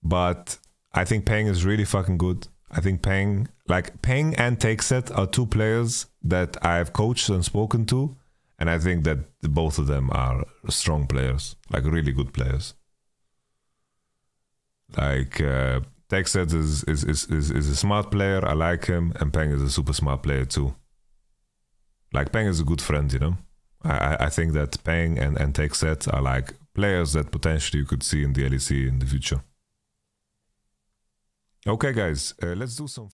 but I think Peng is really fucking good. I think Peng and Takeset are two players that I've coached and spoken to, and I think that both of them are strong players, like really good players. Like Takeset is a smart player. I like him, and Peng is a super smart player too. Like Peng is a good friend, you know. I think that Peng and Takeset are like players that potentially you could see in the LEC in the future. Okay, guys, let's do some.